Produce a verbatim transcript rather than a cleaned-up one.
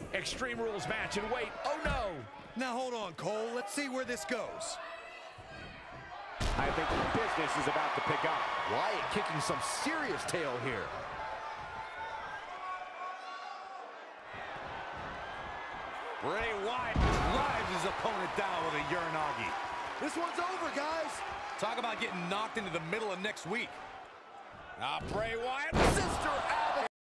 Extreme Rules match, and wait, oh no! Now hold on, Cole. Let's see where this goes. I think business is about to pick up. Wyatt kicking some serious tail here. Bray Wyatt drives his opponent down with a Uranagi. This one's over, guys. Talk about getting knocked into the middle of next week. Now Bray Wyatt, Sister Abigail.